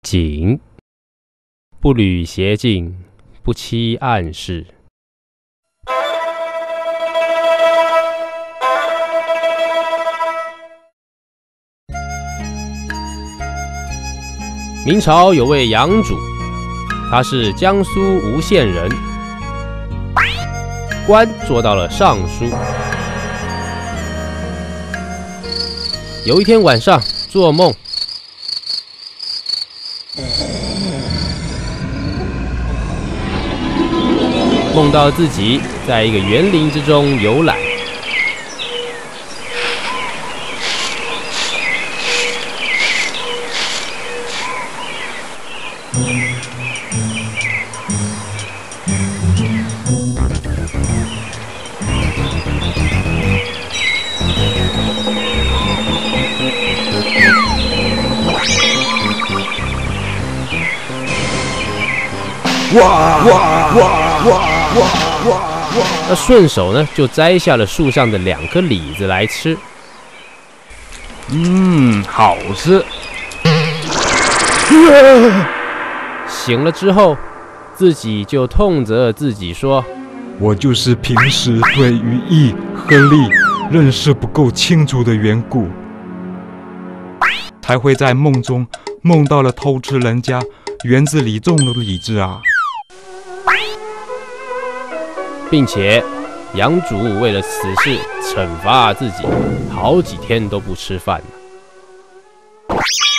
谨，不履邪径，不欺暗室。明朝有位杨主，他是江苏吴县人，官做到了尚书。有一天晚上做梦，梦到自己在一个园林之中游览，那顺手呢就摘下了树上的2颗李子来吃。 好吃。 醒了之后，自己就痛责自己说：“ 我就是平时对于义和利认识不够清楚的缘故，才会在梦中梦到了偷吃人家园子里种的李子啊。” 并且杨主为了此事惩罚自己，好几天都不吃饭了。